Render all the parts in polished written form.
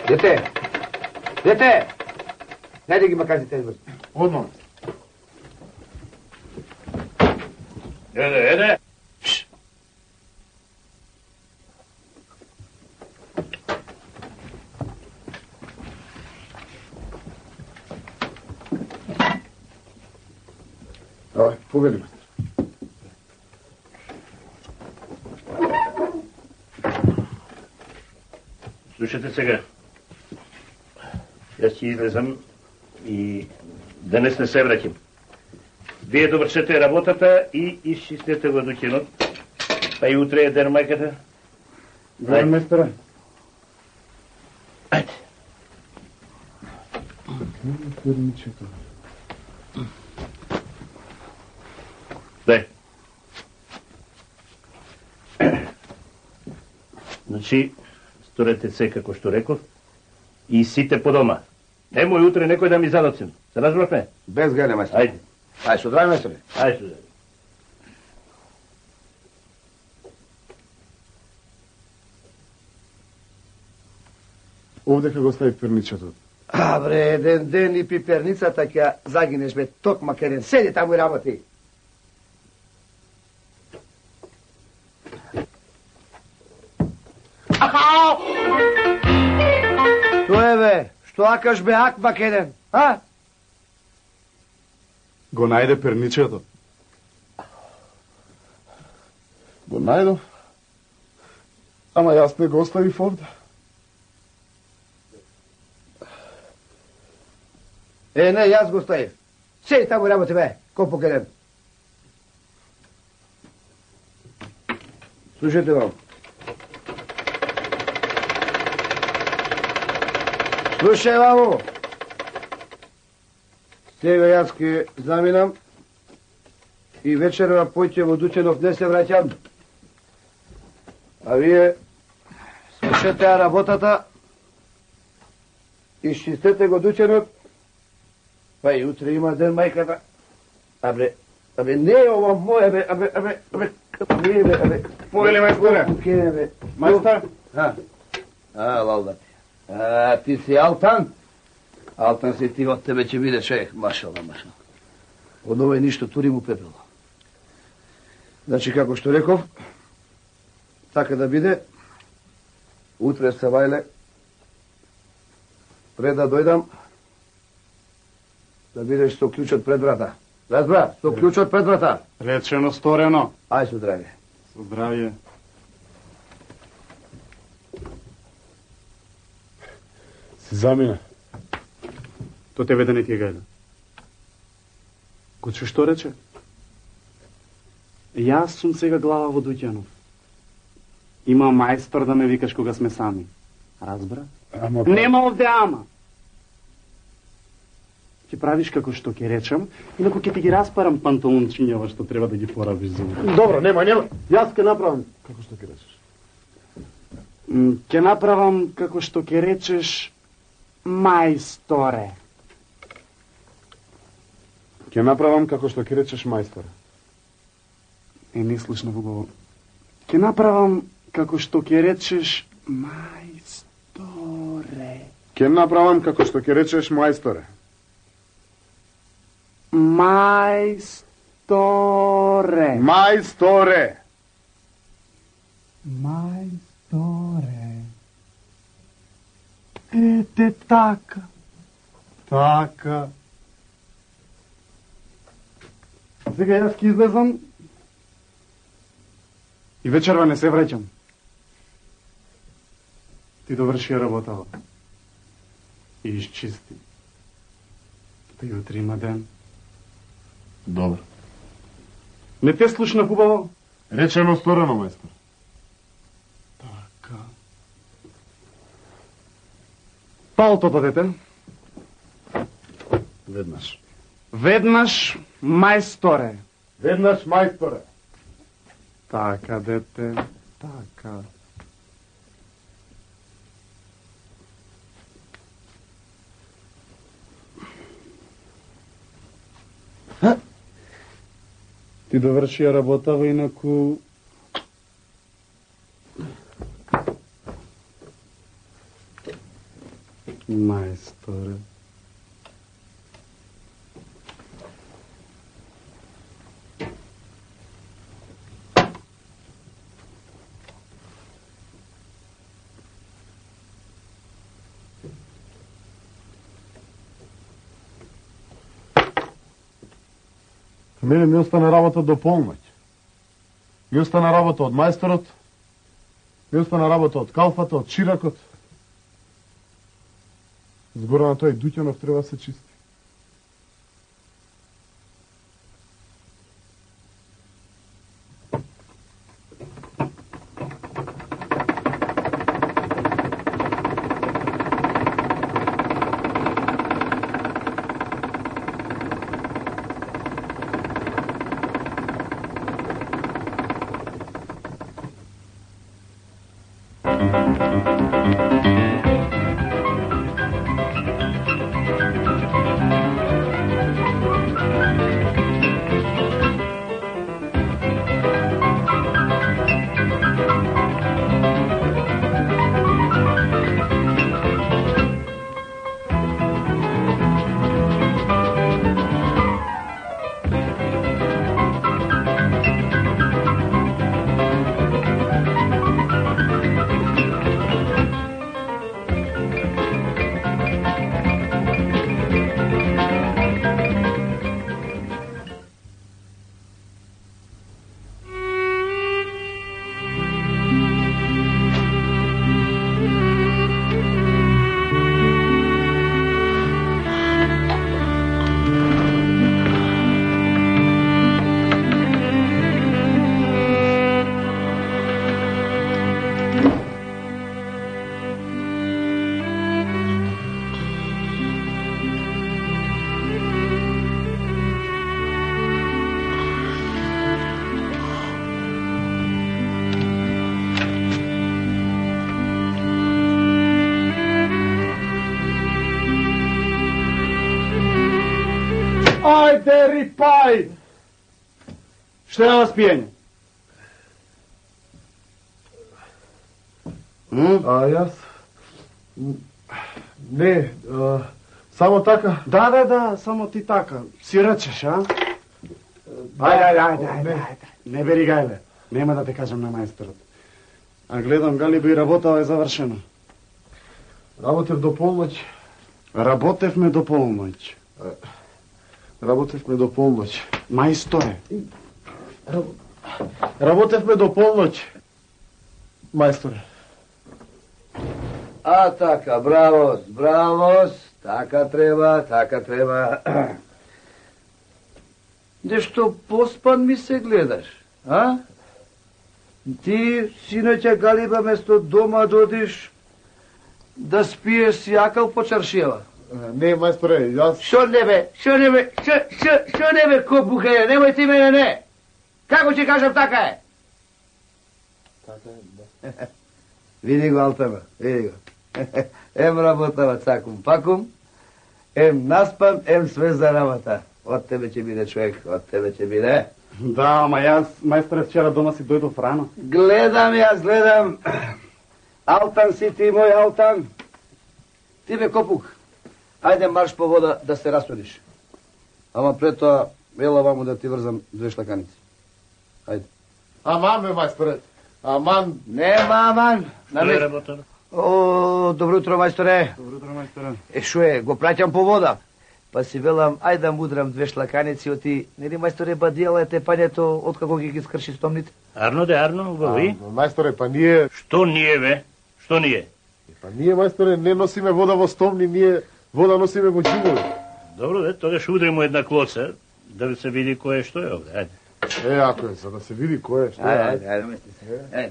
Дете! Дете! Дай да ги маказите бързо. Одно. Еде! Давай, повели ме. Слушайте сега. Аз си излезам и днес не се връщам. Вие довършете работата и изчистете въдухинот. Па и утре е ден майката. Добре, мистера. Айде. Перничето. Дай. Значи, сторете се како што реков и сите по дома. Немој утре некој да ми задоцим. Се разбрахме? Без гене, майстор. Ајде. Ајде, со здраве, майсторе. Ајде сюда. Овде го стави перничето. А, бре, еден ден и пиперницата ќе загинеш, бе, токма керен. Седи таму и работи. Што е, бе? Што акаш, бе, акма керен? А? Го најде перничето. Го најдов. Ама јас не го оставив овде. Е, не, јас го ставив. Седи таму и работи, бе, копо керен. Слушайте вам. Слушай, мамо. Сега јас ке заминам и вечерва поќе во Дученов не се враќам. А вие слушате работата и чистете го Дученов, па и утре има ден мајката. Абе, не е ова моје, не, бе. Повели, мајсторе. Кене, бе. Мајстор? Лалда. Ти си Алтан? Алтан си ти, од тебе ќе биде човек. Машала. Од овој ништо тури му пепело. Значи, како што реков, така да биде, утре се вајле, пред да дојдам, да бидеш со клучот пред врата. Разбра, со клучот пред врата. Речено, сторено. Ај со здравје. Со здравје. Си замина. То тебе да не ти е гајда. Куче што рече? Јас сум сега глава во Дуќанов. Има мајстор да ме викаш кога сме сами. Разбра? Нема овде ама. Ќе правиш како што ќе речам, инако ќе ти ги распарам панталончињава што треба да ги порабиш за утре. Добро, нема. Јас ќе направам. Како што ќе речеш? Ќе направам како што ќе речеш мајсторе. Ќе направам како што ќе речеш мајсторе. Не слушна во го. Ќе направам како што ќе речеш мајсторе. Ќе направам како што ќе речеш мајсторе. Мајсторе. Мајсторе. Мајсторе. Ете така. Така. Сега јас ќе излезам И вечерва не се враќам. Ти доврши работава. И изчисти. Та јутре има ден. Добро. Не те слушна хубаво? Речено сторено, мајстор. Така. Палтото, дете. Веднаш. Веднаш мајсторе. Веднаш мајсторе. Така, дете, така. Ти доврши ја работава, инаку... Мајсторе. Мене ми остана работа до полноќ. Ми остана работа од мајсторот, ми остана работа од калфата, од чиракот. Згора на тој Дуќанов треба да се чисти. Ајде, рипај! Што е ова спиење? Јас... Не, само така. Да, само ти така. Си речеш, а? Ајде. Не бери гајле. Нема да те кажам на мајсторот. А гледам, Галибо, и работава е завршена. Работев до полноќ. Работевме до полноќ. Работевме до полноќ. Мајсторе. Работевме до полноќ. Мајсторе. А така, бравос, така треба. Нешто поспан ми се гледаш, а? Ти, синоќа Галиба, место дома додиш да спиеш сјакал по чаршијава. Не, мајсторе, јас... Шо не бе, ко бухаје, немој ти мене, не. Како ќе кажам, така е. Така е, да. Види го, Алтана, види го. Ем работава цакум-пакум, ем наспан, ем све за работа. Од тебе ќе биде човек, од тебе ќе биде. Да, ама јас, мајсторе, вчера дома си дојдов рано. Гледам. Алтан си ти, мој Алтан. Ти бе Копук. Ајде марш по вода да се расудиш. Ама пред тоа, ела ваму да ти врзам 2 шлаканици. Ајде. Аман, бе, мајсторе. Аман. Нема аман. Што е работа? О, добро утро, мајсторе. Добро утро, мајсторе. Шо е, го праќам по вода. Па си велам, ајде да мудрам 2 шлаканици оти. Нели мајсторе бадијала е тепањето откако ги скрши стомните? Арно, убаво и? Мајсторе, па ние... Што ние, бе? Што ние? Па ние, мајсторе, не носиме вода во стомни, ние вода носиме во џугови. Добро, тогаш удримо една клоца, да се види кој е што е овде, ајде. Ако е, за да се види кој е, што е. Ајде, мести се. Ајде.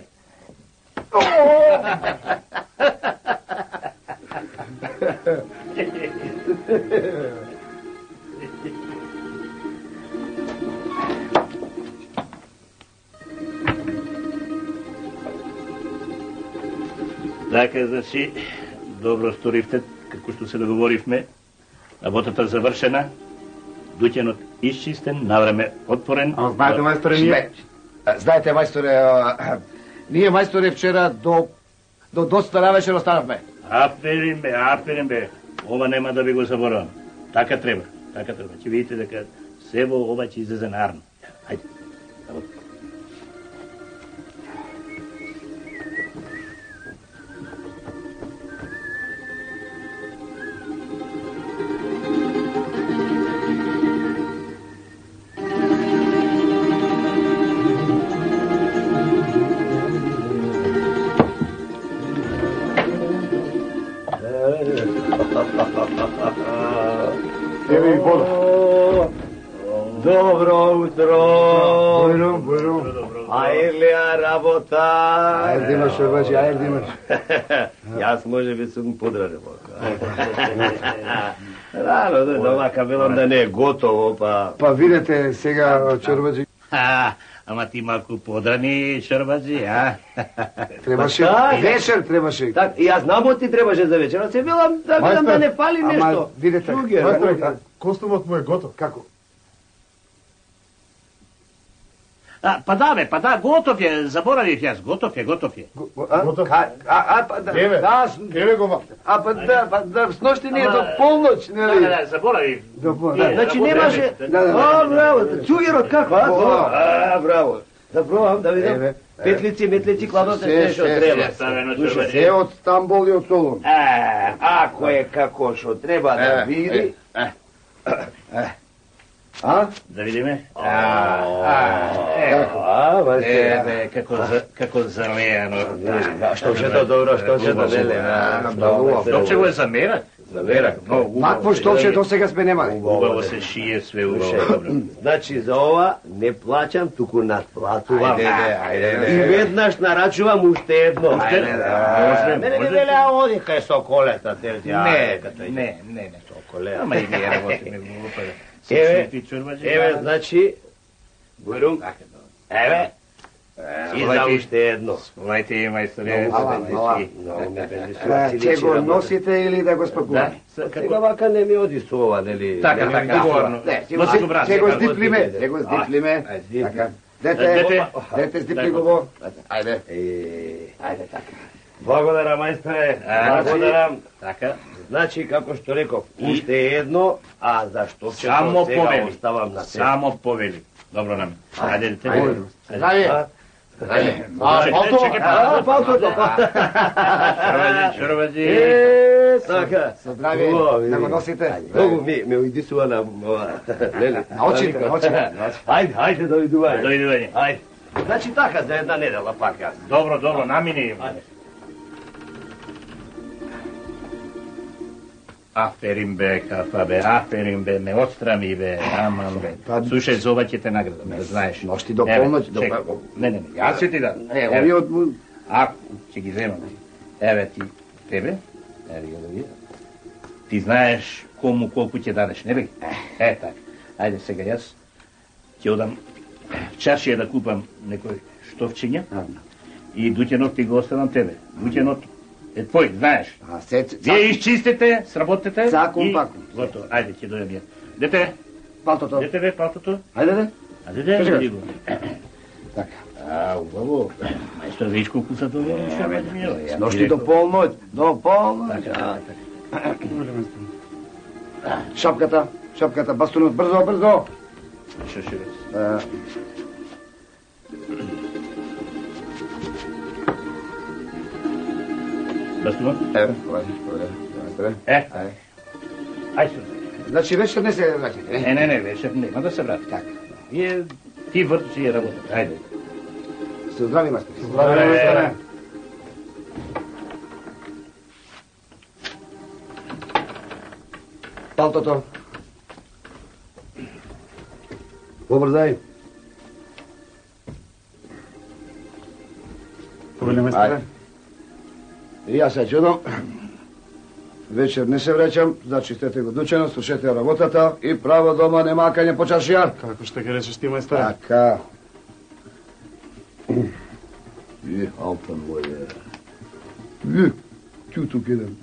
Така, значи, добро сторивте, како што се договоривме. Работата завршена, дуќанот исчистен, навреме отворен. А знаете, мајсторе, ние... Знаете, мајсторе, ние, мајсторе, вчера до доста навечер останавме. Аперин бе. Ова нема да ви го заборавам. Така треба. Ќе видите дека се во ова ќе излезе нарно. Ајде. Еве и вода. Добро утро. Бојром. Ајрлија работа. Ајде имаш, Шорбаджи, ајде имаш. Јас може би сум подранен. Рано дома кабелам да не е готово, па... Па видете сега, Чорбаджи. Ама ти малку подрани, Шорбаджи, а? Требаше, вечер требаше. Так, и јас знам ти требаше за вечера, се билам да видам да не фали нешто. Ама, видете, Мајстре, костумот му е готов. како? Па да, готов е, заборавив јас, готов е. Готов? Еве го вака. Да, с нощи не е до полноќ, нели? Да, заборавив. Значи немаше... Браво, цугерот како, а? Браво. Да пробам, да видам. Петлици, метлици, кладоте, се што треба. Се од Стамбол и од Солун. Ако е како што треба да види... Да видиме. Како залеано. Што ќе то добро, што ќе то веле. Што го е замерак? Макво што ќе до сега сме немали. Убаво се шие, све убаво. Значи за ова не плаќам, туку надплатувам. Ајде. И веднаш нарачувам уште едно. Мене не веле, оди кај Соколета. Не. Соколета. Ама и ние работиме глупа. Еве, значи, Бурум, еве, и за уште едно. Слајте, мајсторе. Ќе го носите или да го спакуваме? Сега вака не ми оди со ова, нели? Така, договорно. Ќе го здиплиме. Така. Дете, здипли го во. Ајде. Ајде така. Благодарам, мајсторе. Благодарам. Така. Значи, како што реков, уште едно, а зашто ќе Само сега повели. оставам на себе. Само повели. Добро нам. Ајде, дете. Здравје. Палтото. Шорбаджи. Така. Со здравје. Да го носите. Многу ме уидисува на ова. Леле. На очите. Ајде, дојдувај. Дојдување. Ајде. Значи така, за една недела пак јас. Добро, намини. Аферин бе, кафа бе, ме отстрами бе, аман бе. Слушај, за ова ќе те наградам, да знаеш. Ношти до полноќ. Не, јас ќе ти дам. Овиот му... Ќе ги земам. Еве ти, тебе, еве го да видам. Ти знаеш кому колку ќе дадеш, не бе? Така. Ајде сега јас ќе одам чашија да купам некој штовчиња и дуќенот ти го оставам тебе. Дуќенот е твој, знаеш. Вие изчистите, сработите Цакум, и... пакум. Готово, ајде, ќе дојдам ја. Дете, Палтото. палтото. Ајде. Ајде, го. Така. Убаво. Мајстор, виж колку са доверен шабајд. Ношти до полноќ. До полноќ. Така. Шапката, бастунот, брзо. Шо. Бастунот? Еве. Ајде. Значи вечер не се враќате. Не, вечер нема да се врати. Така. Ти вртиш и работа. Ајде. Се здрави, мастер. Здраве. Палтото. Побрзај. Повели мајсторе. И јас се чудам. Вечер не се враќам, значи стете го дучено, слушате работата и право дома не макање по чашија. Како што ќе речеш ти, мајсторе? Така. Алтан моје. Тјуту кедем.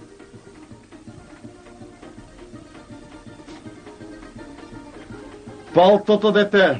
Палтото, дете!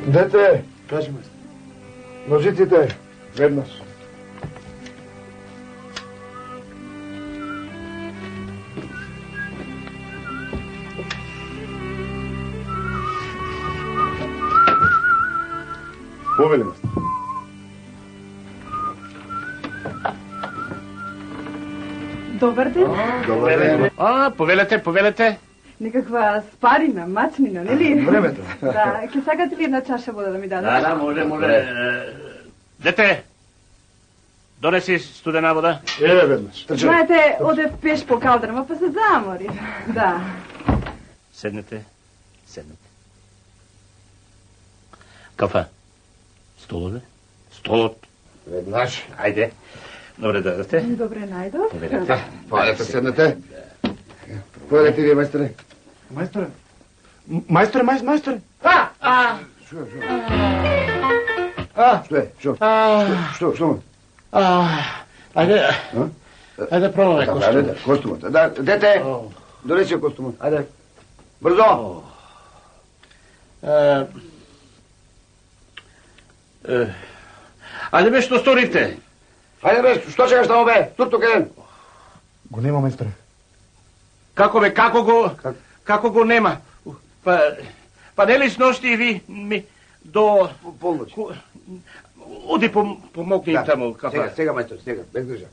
Дете, Кажи, мајстор. ножиците, веднаш. Повели, мајстор. Добар ден. Добар ден. Повелете. Некаква спарина, мачнина, нели? Времето. Да, ќе сакате ли една чаша вода да ми дадете? Да, може. Дете, донеси студена вода. Еве веднаш. Трче. Знаете, одев пеш по калдрама, па се замори. Да. Седнете. Кафа. Столот. Веднаш. Ајде. Добре дојдете. Добре најдов. Повелете. Пајдете, седнете. Повелете ви, мајсторе. Мајсторе. Мајсторе. Што? Ајде пробаме Ајде, костумот. Да, дете, донеси костумот. Ајде. Брзо. Ајде бе, што сторивте? Ајде бе, што чекаш тамо бе? Тук еден. Го нема, мајсторе. Како бе, како го нема? Па нели сношти и ви ми до Полноќ. оди помогни им таму кафа. Сега, мајстор, сега, без грижа.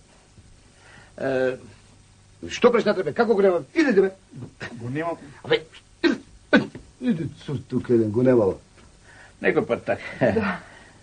Што пречнате бе? Како го нема? Идете бе. Го нема. Абе, иди тук еден, го немало. Некој пат така.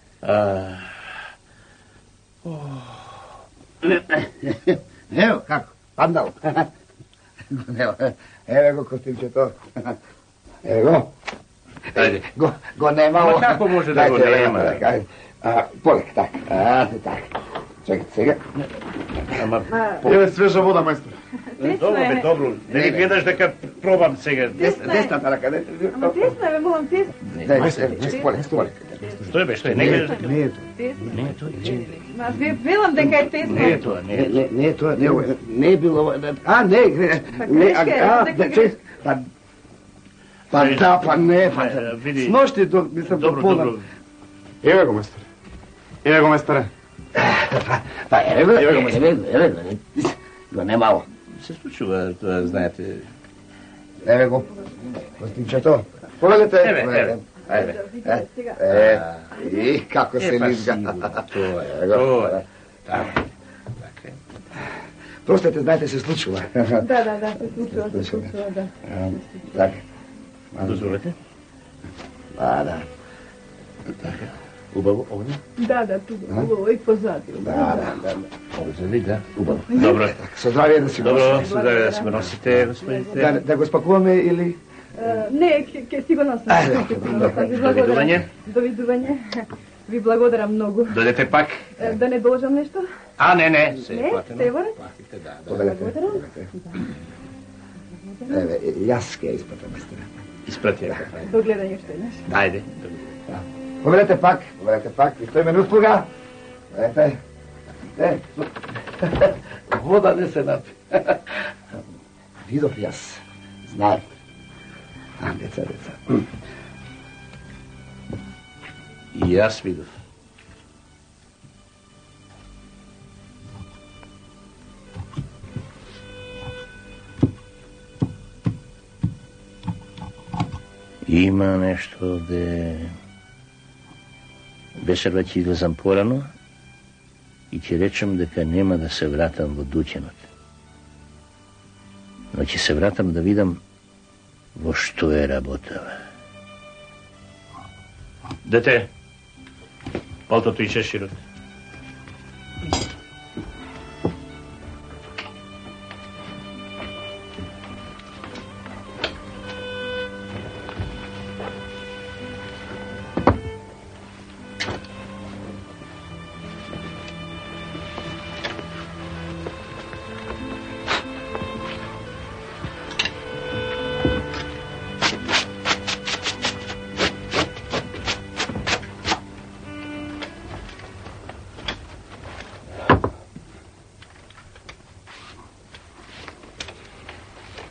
Ево, како? Паднал. Го нема. Еве го костимчето. Еве го. Ајде. Го немало. Ма како може да го нема? Полек, така. Така. Чекайте сега. Ама Еве свежа вода, мајсторе. добро бе, добро. Не ли гледаш дека пробам сега? Десната рака, не? Ама тесно е, молам, тесно. Полек. Што е бе, што е? Не гледаш? Не е тоа. Не е тоа. Аз ви велам дека е тесно. Не е тоа, не е тоа. Не е тоа, не е било... Не, Види. Сношти, мислам, Добро. Еве го, мајсторе. Па, еве го немало. Се случува, тоа знаете. Еве го. Костинчето. Повелете. Еве. Ајде. И како се лизга. Тоа е. Еве го. Така. Простете, знаете, се случува. Да, се случува, да. Така. Дозволете? Да. Убаво, овде? Да, тук, убаво и позади. Да. Овде, да. Убаво. Добро. Со здравие да си го Добро, носите. здраве да си го носите, господите. Да го спакуваме или... Не, ќе си го носам. Довидување. Довидување. Ви благодарам многу. Дојдете пак. Да не должам нешто? Не, се Не, платено. се воре? Платите, да. Повелете. Еве, јас ќе испратам, мајсторе. Испрати ја. До гледање уште еднаш. Ајде. Повелете пак, и стоиме на услуга. Ете. Вода не се напи. Видов јас. Знаем. Деца. И јас видов. Има нешто де... Вечерва ќе излезам порано и ќе речем дека нема да се вратам во дуќанот. Но ќе се вратам да видам во што е работава. Дете, палтото и шеширот.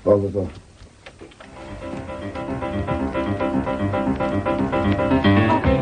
Благодарам.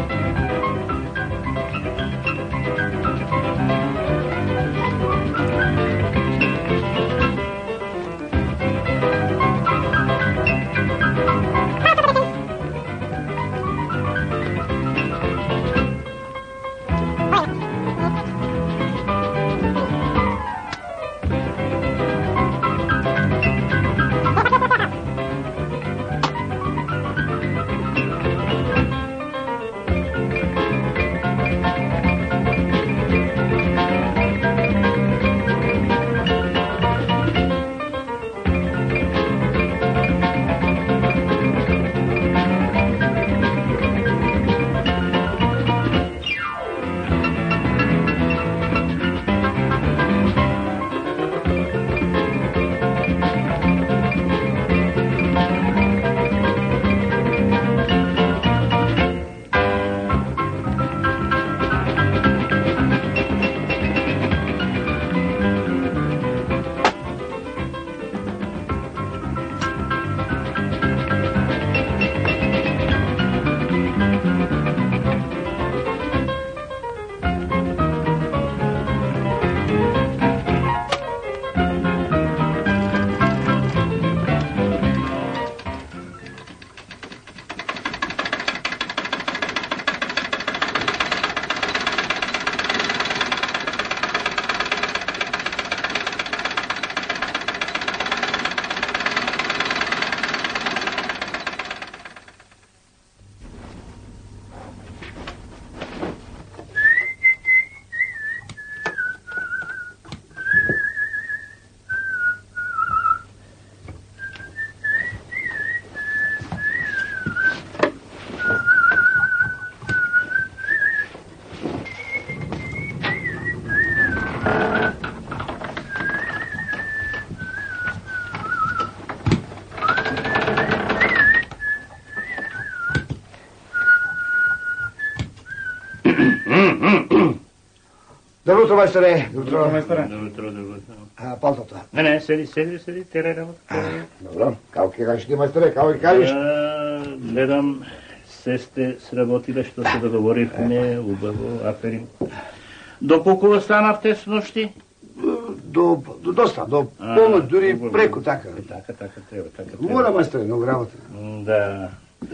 Добро утро, мајсторе. Добро, мајсторе. Добро. Палтото. Не, седи, терай работа. Добро. Како ќе кажеш ти, мајсторе, како ќе кажеш? Гледам, се сте сработиле, што се договоривме, убаво, аферин. До колку останавте с нощи? До доста, до полноќ, дури преку, така. Така треба. Мора, мајсторе, многу работа. Да.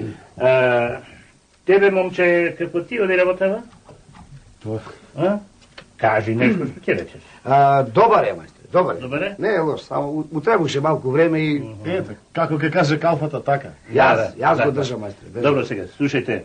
Тебе, момче, како ти оди работава? Кажи нешто што ќе речеш. Добар е, мајсторе, добар е. Добар е? Не е лош, само му требаше малку време и... Ете, како ќе каже калфата, така. Јас го држам, мајсторе. Добро сега, слушајте.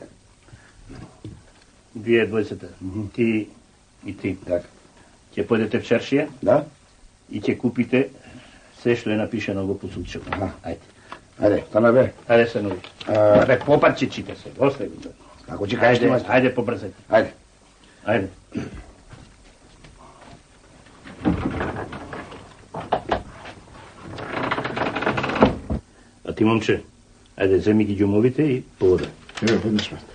Вие двојцата, ти и ти. Така. Ќе појдете в чаршија Да? и ќе купите се што е напишено во посудчето. Ајде, стана бе. Ајде се нови. Бе, попарче чита се, остави го. Како ќе кажеш ти, мајсторе? Ајде, побрзајте. Ајде. А ти, момче, ајде, земи ги ѓумовите и повода. Еве, будеш, мајсторе.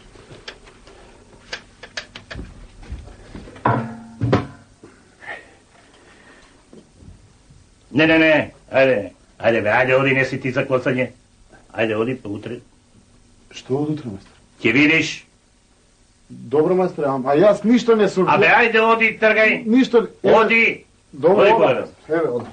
Не, ајде, оди, не си ти за клоцање. Ајде, оди, па утре. Што од утре, мајсторе? Ќе видиш. Добро, мајсторе, а јас ништо не сум... Абе, ајде, оди, тргај. Ништо... Оди. Добро, Оди, поведам. Еве, оди.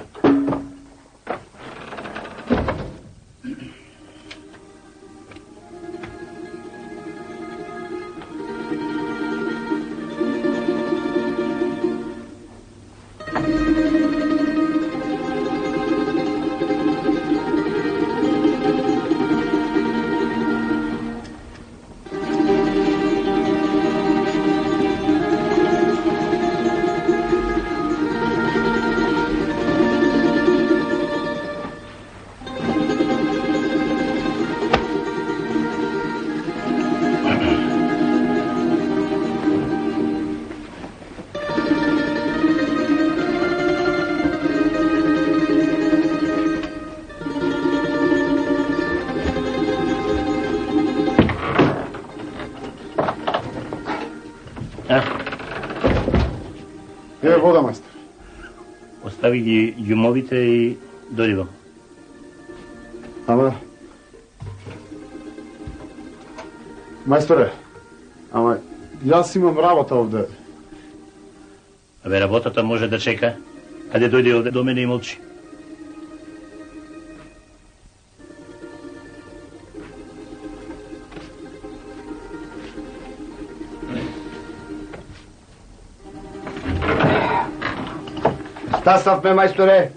Еве вода, мајстор. Остави ги ѓумовите и дојди вам. Ама... Мајсторе, ама јас имам работа овде. Абе, работата може да чека. Ајде дојди овде до мене и молчи. Стасавме, мајсторе.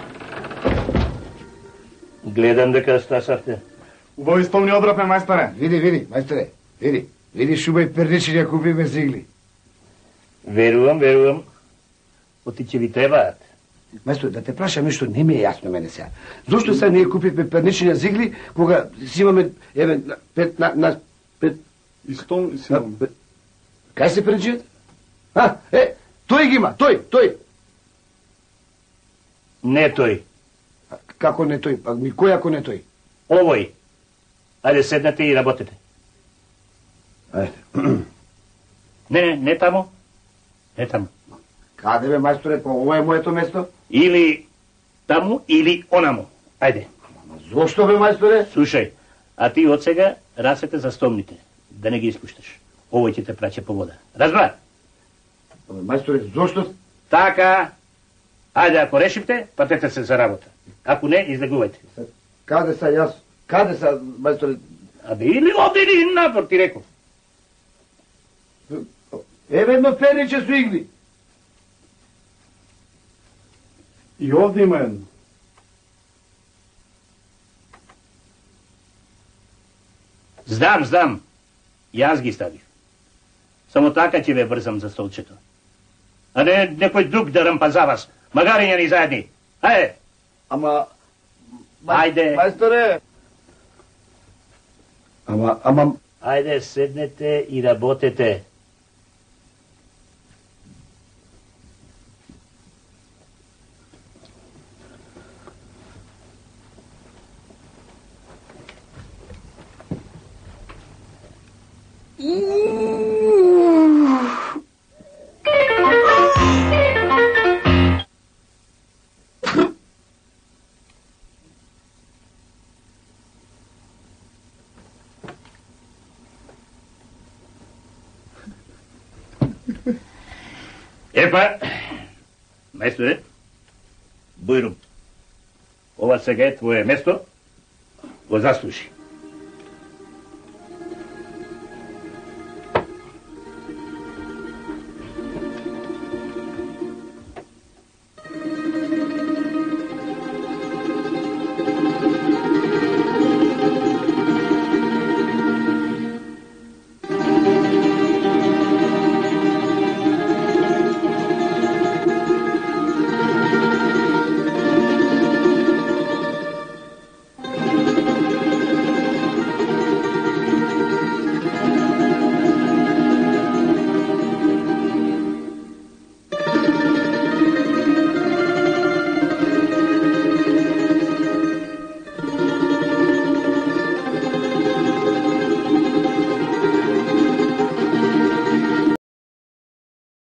Гледам дека стасавте. Убави столни одропе, мајсторе. Види, мајсторе, види. Види шуба и перничи ја купиме зигли. Верувам. Оти ќе ви требаат. Мајсторе, да те прашам нешто, не ми е јасно мене сега. Зошто сега ние купивме перничи зигли, кога си имаме, еве, пет. И стол си имам. Кај се перничијат? Тој ги има, тој. Не тој. Како не тој? Па кој ако не тој? Овој. Ајде седнете и работете. Ајде. Не тамо. Не тамо. Каде бе, мајсторе, па ова е моето место? Или таму, или онамо. Ајде. Зошто бе, мајсторе? Слушај, а ти од сега расете за стомните. Да не ги испушташ. Овој ќе те праќа по вода. Разбра? Мајсторе, зошто? Така. Ајде, ако решивте, патете се за работа. Ако не, излегувајте. Каде са јас? Каде са, мајсторе? Абе, или овде, или напор, ти реков. Еве едно перниче со игли. И овде има едно. Знам. Јас ги ставив. Само така ќе ве брзам за столчето. А не некој друг да рампа за вас. Магариња ни заедни. Ајде. Ама... Ајде. Мајсторе. Ама... Ајде, седнете и работете. Majstore, Bujrum, ova сега е твое место, го заслужи.